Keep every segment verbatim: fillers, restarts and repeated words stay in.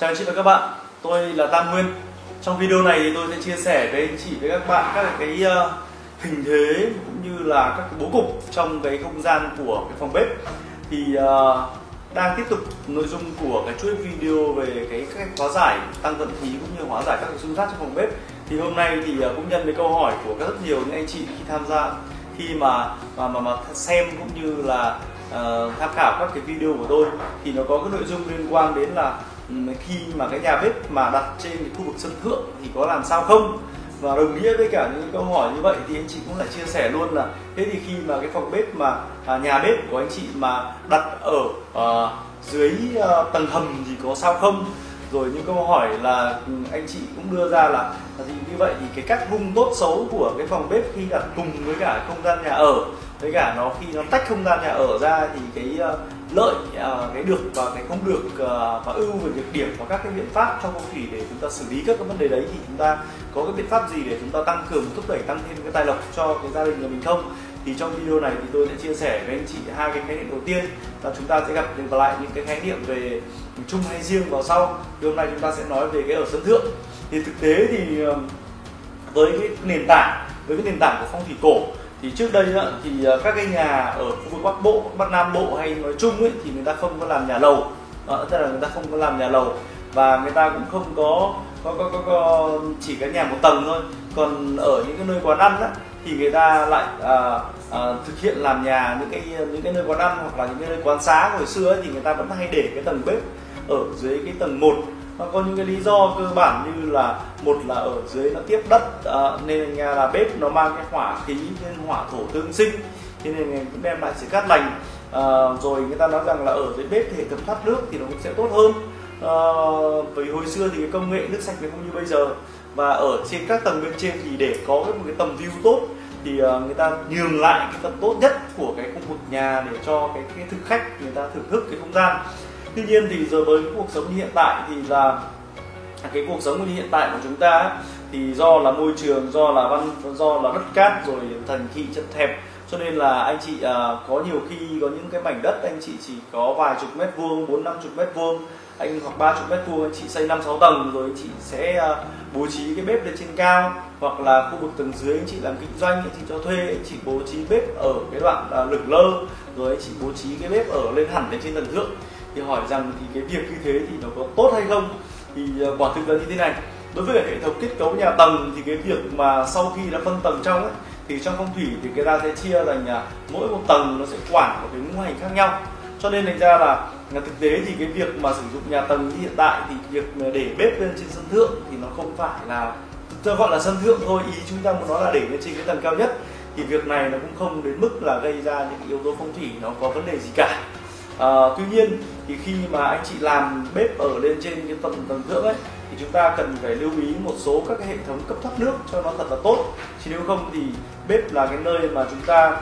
Chào anh chị và các bạn, tôi là Tam Nguyên. Trong video này thì tôi sẽ chia sẻ với anh chị với các bạn các cái uh, hình thế cũng như là các cái bố cục trong cái không gian của cái phòng bếp. Thì uh, đang tiếp tục nội dung của cái chuỗi video về cái cách hóa giải tăng vận khí cũng như hóa giải các cái xung giác trong phòng bếp. Thì hôm nay thì uh, cũng nhận với câu hỏi của rất nhiều những anh chị khi tham gia khi mà mà mà, mà xem cũng như là uh, tham khảo các cái video của tôi, thì nó có cái nội dung liên quan đến là khi mà cái nhà bếp mà đặt trên cái khu vực sân thượng thì có làm sao không, và đồng nghĩa với cả những câu hỏi như vậy thì anh chị cũng lại chia sẻ luôn là thế thì khi mà cái phòng bếp mà à, nhà bếp của anh chị mà đặt ở uh, dưới uh, tầng hầm thì có sao không. Rồi những câu hỏi là anh chị cũng đưa ra là, là gì như vậy thì cái cách vung tốt xấu của cái phòng bếp khi đặt cùng với cả không gian nhà ở, với cả nó khi nó tách không gian nhà ở ra thì cái uh, lợi, uh, cái được và cái không được, uh, và ưu về việc điểm và các cái biện pháp trong phong thủy để chúng ta xử lý các cái vấn đề đấy, thì chúng ta có cái biện pháp gì để chúng ta tăng cường, thúc đẩy, tăng thêm cái tài lộc cho cái gia đình của mình không. Thì trong video này thì tôi sẽ chia sẻ với anh chị hai cái khái niệm đầu tiên, và chúng ta sẽ gặp lại những cái khái niệm về chung hay riêng vào sau. Thì hôm nay chúng ta sẽ nói về cái ở sân thượng. Thì thực tế thì với cái nền tảng với cái nền tảng của phong thủy cổ thì trước đây thì các cái nhà ở khu vực Bắc Bộ, Bắc Nam Bộ hay nói chung ấy, thì người ta không có làm nhà lầu, tức là người ta không có làm nhà lầu, và người ta cũng không có có có, có, có chỉ cái nhà một tầng thôi. Còn ở những cái nơi quán ăn á, thì người ta lại à, à, thực hiện làm nhà những cái những cái nơi quán ăn hoặc là những cái nơi quán xá hồi xưa ấy, thì người ta vẫn hay để cái tầng bếp ở dưới cái tầng một. Nó có những cái lý do cơ bản như là một là ở dưới nó tiếp đất, à, nên nhà là bếp nó mang cái hỏa khí nên hỏa thổ tương sinh, cho nên cũng đem lại sự cát lành. À, rồi người ta nói rằng là ở dưới bếp thì hệ thống thoát nước thì nó cũng sẽ tốt hơn. À, vì hồi xưa thì cái công nghệ nước sạch nó không như bây giờ, và ở trên các tầng bên trên thì để có một cái tầm view tốt thì người ta nhường lại cái phần tốt nhất của cái khu vực nhà để cho cái, cái thực khách người ta thưởng thức cái không gian. Tuy nhiên thì giờ với cái cuộc sống như hiện tại thì là cái cuộc sống như hiện tại của chúng ta thì do là môi trường, do là văn do là đất cát rồi thành thị chật hẹp, cho nên là anh chị à, có nhiều khi có những cái mảnh đất anh chị chỉ có vài chục mét vuông, bốn năm chục mét vuông, anh hoặc ba chục mét vuông anh chị xây năm sáu tầng, rồi anh chị sẽ à, bố trí cái bếp lên trên cao, hoặc là khu vực tầng dưới anh chị làm kinh doanh, anh chị cho thuê, anh chị bố trí bếp ở cái đoạn à, lửng lơ, rồi anh chị bố trí cái bếp ở lên hẳn lên trên tầng thượng. Thì hỏi rằng thì cái việc như thế thì nó có tốt hay không, thì uh, quả thực là như thế này. Đối với hệ thống kết cấu nhà tầng thì cái việc mà sau khi đã phân tầng trong ấy, thì trong phong thủy thì người ta sẽ chia thành uh, mỗi một tầng nó sẽ quản một cái ngũ hành khác nhau. Cho nên thành ra là, là thực tế thì cái việc mà sử dụng nhà tầng như hiện tại thì việc để bếp lên trên sân thượng thì nó không phải là tôi gọi là sân thượng thôi, ý chúng ta muốn nói là để lên trên cái tầng cao nhất, thì việc này nó cũng không đến mức là gây ra những yếu tố phong thủy nó có vấn đề gì cả. À, tuy nhiên thì khi mà anh chị làm bếp ở lên trên cái tầng tầng thượng ấy, thì chúng ta cần phải lưu ý một số các cái hệ thống cấp thoát nước cho nó thật là tốt, chứ nếu không thì bếp là cái nơi mà chúng ta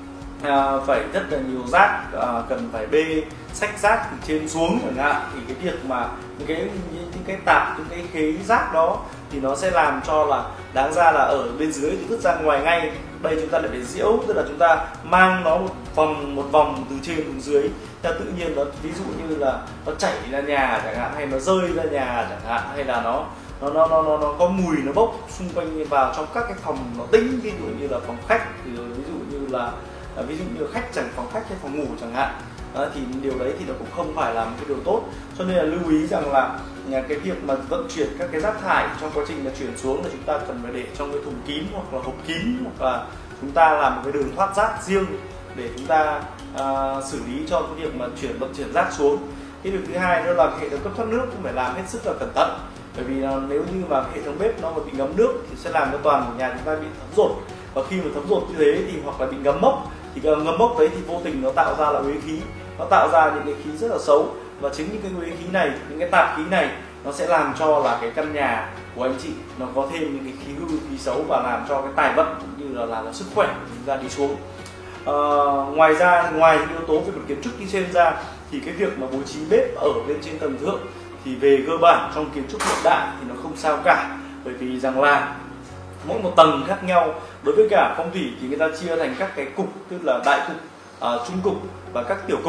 à, phải rất là nhiều rác, à, cần phải bê xách rác từ trên xuống chẳng hạn, thì cái việc mà những cái những cái tạp, những cái khế rác đó thì nó sẽ làm cho là đáng ra là ở bên dưới thì vứt ra ngoài ngay. Đây chúng ta lại phải diễu, tức là chúng ta mang nó một vòng một vòng từ trên xuống dưới, theo tự nhiên nó ví dụ như là nó chảy ra nhà chẳng hạn, hay nó rơi ra nhà chẳng hạn, hay là nó nó nó nó nó, nó có mùi nó bốc xung quanh vào trong các cái phòng nó tĩnh, ví dụ như là phòng khách, thì ví dụ như là ví dụ như khách chẳng phòng khách hay phòng ngủ chẳng hạn. À, thì điều đấy thì nó cũng không phải là một cái điều tốt, cho nên là lưu ý rằng là cái việc mà vận chuyển các cái rác thải trong quá trình là chuyển xuống là chúng ta cần phải để trong cái thùng kín hoặc là hộp kín, hoặc là chúng ta làm một cái đường thoát rác riêng để chúng ta à, xử lý cho cái việc mà chuyển vận chuyển rác xuống. Cái việc thứ hai đó là hệ thống cấp thoát nước cũng phải làm hết sức là cẩn thận, bởi vì nếu như mà hệ thống bếp nó mà bị ngấm nước thì sẽ làm cho toàn của nhà chúng ta bị thấm dột, và khi mà thấm dột như thế thì hoặc là bị ngấm mốc, thì cái ngấm mốc đấy thì vô tình nó tạo ra là uế khí, nó tạo ra những cái khí rất là xấu, và chính những cái uế khí này, những cái tạp khí này nó sẽ làm cho là cái căn nhà của anh chị nó có thêm những cái khí hư, khí xấu, và làm cho cái tài vận cũng như là làm cho sức khỏe của chúng ta đi xuống. À, ngoài ra, ngoài những yếu tố về mặt kiến trúc như trên ra, thì cái việc mà bố trí bếp ở lên trên tầng thượng thì về cơ bản trong kiến trúc hiện đại thì nó không sao cả, bởi vì rằng là mỗi một tầng khác nhau. Đối với cả phong thủy thì người ta chia thành các cái cục, tức là đại cục, uh, trung cục và các tiểu cục.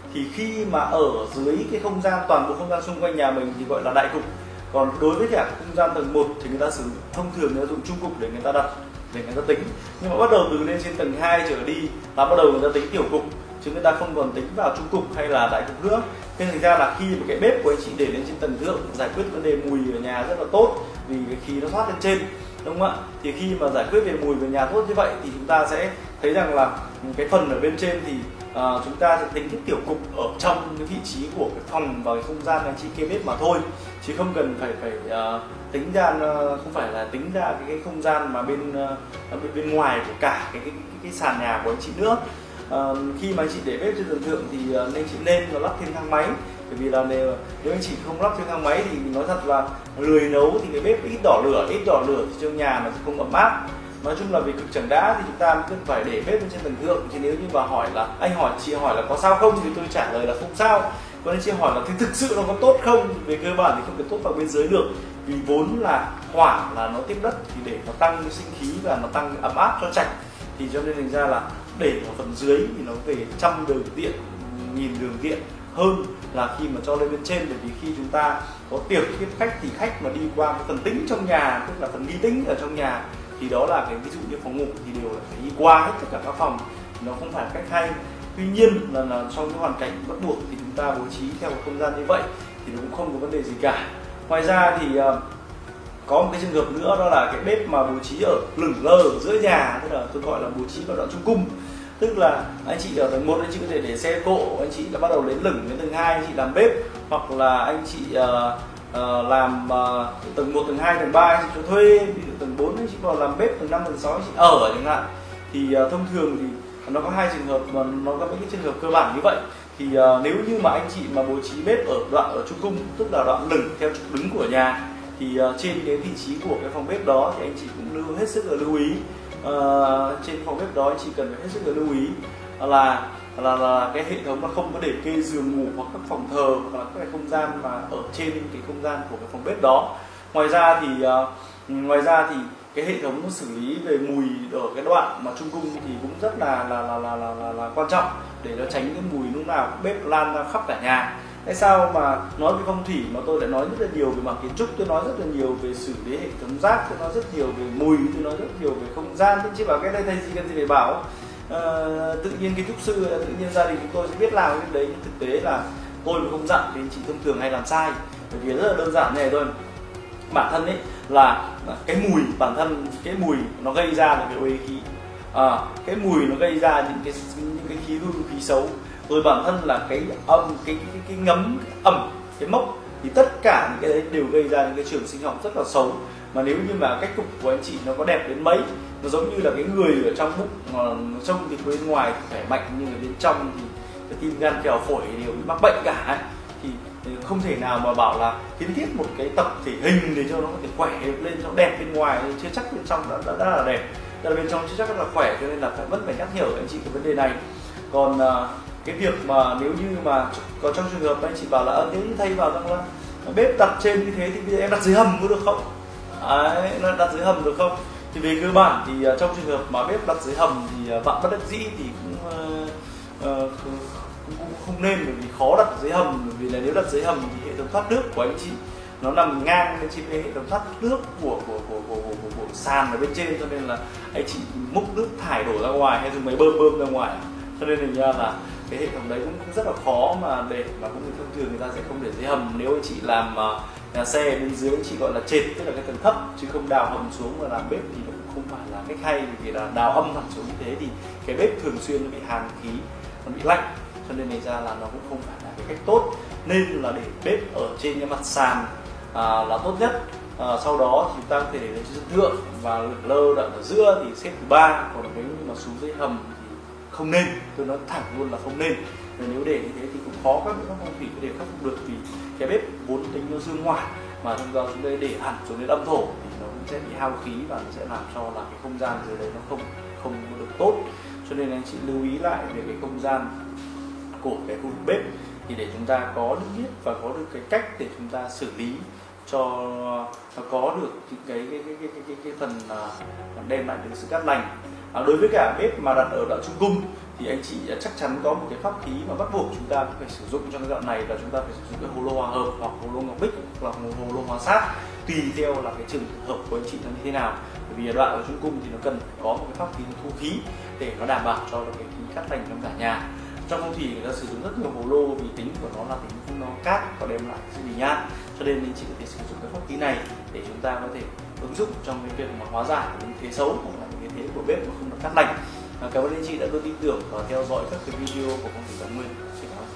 thì khi mà ở dưới cái không gian, toàn bộ không gian xung quanh nhà mình thì gọi là đại cục. Còn đối với cả không gian tầng một thì người ta sử dụng, thông thường người ta dùng trung cục để người ta đặt, để người ta tính. Nhưng mà bắt đầu từ lên trên tầng hai trở đi là bắt đầu người ta tính tiểu cục, chứ người ta không còn tính vào trung cục hay là đại cục nữa. Nên thành ra là khi một cái bếp của anh chị để lên trên tầng thượng giải quyết vấn đề mùi ở nhà rất là tốt, vì cái khí nó thoát lên trên, đúng không ạ? Thì khi mà giải quyết về mùi về nhà tốt như vậy thì chúng ta sẽ thấy rằng là cái phần ở bên trên thì à, chúng ta sẽ tính cái tiểu cục ở trong cái vị trí của cái phòng và cái không gian anh chị kê bếp mà thôi, chứ không cần phải phải uh, tính ra, uh, không phải là tính ra cái, cái không gian mà bên, uh, bên bên ngoài của cả cái cái, cái, cái sàn nhà của anh chị nữa. Uh, khi mà anh chị để bếp trên tầng thượng thì uh, nên chị nên là lắp thêm thang máy, bởi vì là nếu, nếu anh chị không lắp thêm thang máy thì mình nói thật là lười nấu thì cái bếp ít đỏ lửa, ít đỏ lửa thì trong nhà nó sẽ không ấm áp. Nói chung là vì cực chẳng đã thì chúng ta cứ phải để bếp lên trên tầng thượng. Thì nếu như bà hỏi là anh hỏi chị hỏi là có sao không thì tôi trả lời là không sao. Còn anh chị hỏi là thì thực sự nó có tốt không, về cơ bản thì không thể tốt vào bên dưới được, vì vốn là hỏa là nó tiếp đất, thì để nó tăng cái sinh khí và nó tăng ấm áp cho chạch, thì cho nên thành ra là để ở phần dưới thì nó về trăm đường điện, nghìn đường điện hơn là khi mà cho lên bên trên. Bởi vì khi chúng ta có tiệc tiếp khách thì khách mà đi qua cái phần tĩnh trong nhà, tức là phần nghi tĩnh ở trong nhà, thì đó là cái ví dụ như phòng ngủ thì đều là phải đi qua hết tất cả các phòng, nó không phải cách hay. Tuy nhiên là, là trong cái hoàn cảnh bắt buộc thì chúng ta bố trí theo một không gian như vậy thì nó cũng không có vấn đề gì cả. Ngoài ra thì uh, có một cái trường hợp nữa, đó là cái bếp mà bố trí ở lửng lơ ở giữa nhà, tức là tôi gọi là bố trí vào đoạn trung cung. Tức là anh chị ở tầng một anh chị có thể để xe cộ, anh chị đã bắt đầu đến lửng đến tầng hai anh chị làm bếp, hoặc là anh chị uh, uh, làm uh, tầng một, tầng hai, tầng ba anh chị cho thuê, ví dụ tầng bốn anh chị vào làm bếp, tầng năm, tầng sáu anh chị ở chẳng hạn. Thì uh, thông thường thì nó có hai trường hợp, mà nó có mấy cái trường hợp cơ bản như vậy. Thì uh, nếu như mà anh chị mà bố trí bếp ở đoạn ở trung cung, tức là đoạn lửng theo trục đứng của nhà, thì uh, trên cái vị trí của cái phòng bếp đó thì anh chị cũng lưu hết sức là lưu ý. Uh, trên phòng bếp đó anh chị cần phải hết sức là lưu ý là là là cái hệ thống nó không có để kê giường ngủ hoặc các phòng thờ hoặc là các cái không gian mà ở trên cái không gian của cái phòng bếp đó. Ngoài ra thì uh, ngoài ra thì cái hệ thống nó xử lý về mùi ở cái đoạn mà trung cung thì cũng rất là là là là là, là, là quan trọng, để nó tránh cái mùi lúc nào bếp lan ra khắp cả nhà. Tại sao mà nói về phong thủy mà tôi lại nói rất là nhiều về mặt kiến trúc, tôi nói rất là nhiều về xử lý hệ thống rác, tôi nói rất nhiều về mùi, tôi nói rất nhiều về không gian. Chứ bảo cái đây thầy gì cần gì phải bảo. À, tự nhiên kiến trúc sư, tự nhiên gia đình chúng tôi sẽ biết làm cái đấy, nhưng thực tế là tôi mà không dặn thì chị thông thường hay làm sai. Bởi vì rất là đơn giản này thôi, bản thân ấy là cái mùi, bản thân cái mùi nó gây ra là cái uế khí, à, cái mùi nó gây ra những cái những cái khí hư, khí xấu. Rồi bản thân là cái âm, cái cái, cái, cái ngấm, cái ẩm, cái mốc, thì tất cả những cái đấy đều gây ra những cái trường sinh học rất là xấu. Mà nếu như mà cách cục của anh chị nó có đẹp đến mấy, nó giống như là cái người ở trong bụng mà trông thì bên ngoài thì khỏe mạnh, nhưng ở bên trong thì cái tim gan phèo phổi đều bị mắc bệnh cả ấy. Thì không thể nào mà bảo là kiến thiết một cái tập thể hình để cho nó có thể khỏe lên, cho đẹp bên ngoài chưa chắc bên trong đã, đã, đã là đẹp, là bên trong chưa chắc là khỏe, cho nên là phải vẫn phải nhắc nhở anh chị cái vấn đề này. Còn uh, cái việc mà nếu như mà có trong trường hợp anh chị bảo là nếu như thay vào rằng là bếp đặt trên như thế thì bây giờ em đặt dưới hầm có được không? Đấy, nó đặt dưới hầm được không? Thì về cơ bản thì uh, trong trường hợp mà bếp đặt dưới hầm thì uh, bạn bất đắc dĩ thì cũng, uh, uh, cũng, cũng không nên, bởi vì khó đặt dưới hầm. Bởi vì là nếu đặt dưới hầm thì hệ thống thoát nước của anh chị nó nằm ngang lên trên cái hệ thống thoát nước của của của, của, của, của, của sàn ở bên trên, cho nên là anh chị múc nước thải đổ ra ngoài hay dùng máy bơm bơm ra ngoài, cho nên thành ra là cái hệ thống đấy cũng rất là khó mà để, mà cũng thông thường người ta sẽ không để dưới hầm. Nếu anh chị làm uh, nhà xe bên dưới anh chị gọi là trệt, tức là cái tầng thấp, chứ không đào hầm xuống mà làm bếp thì nó cũng không phải là cách hay. Vì là đào âm thẳng xuống như thế thì cái bếp thường xuyên nó bị hàn khí, nó bị lạnh, cho nên thành ra là nó cũng không phải là cái cách tốt. Nên là để bếp ở trên cái mặt sàn à, là tốt nhất. À, sau đó thì chúng ta có thể để lên trên sân thượng và lửng lơ đoạn ở giữa thì xếp thứ ba. Còn nếu như mà xuống dưới hầm thì không nên, tôi nói thẳng luôn là không nên. Và nếu để như thế thì cũng khó các biện pháp phong thủy để khắc phục được, vì cái bếp vốn tính nó dương hỏa, mà trong đó chúng đây để hẳn xuống đến âm thổ thì nó cũng sẽ bị hao khí và nó sẽ làm cho là cái không gian dưới đấy nó không không được tốt. Cho nên anh chị lưu ý lại về cái không gian của cái khu vực bếp, thì để chúng ta có được biết và có được cái cách để chúng ta xử lý cho nó có được những cái cái cái cái cái, cái, cái phần uh, đem lại được sự cát lành. À, đối với cả bếp mà đặt ở đoạn trung cung thì anh chị chắc chắn có một cái pháp khí mà bắt buộc chúng ta phải sử dụng trong cái đoạn này, là chúng ta phải sử dụng cái hồ lô hòa hợp hoặc hồ lô ngọc bích hoặc là hồ lô hòa sát, tùy theo là cái trường hợp của anh chị nó như thế nào. Bởi vì đoạn ở trung cung thì nó cần có một cái pháp khí thu khí để nó đảm bảo cho cái khí cát lành trong cả nhà. Trong phong thủy người ta sử dụng rất nhiều hồ lô vì tính của nó là tính nó cát và đem lại sự bình an, cho nên anh chị có thể sử dụng cái pháp khí này để chúng ta có thể ứng dụng trong cái việc mà hóa giải những thế xấu hoặc là những cái thế của bếp mà không được cát lành. Cảm ơn anh chị đã luôn tin tưởng và theo dõi các cái video của phong thủy Bản Nguyên. Xin cảm ơn.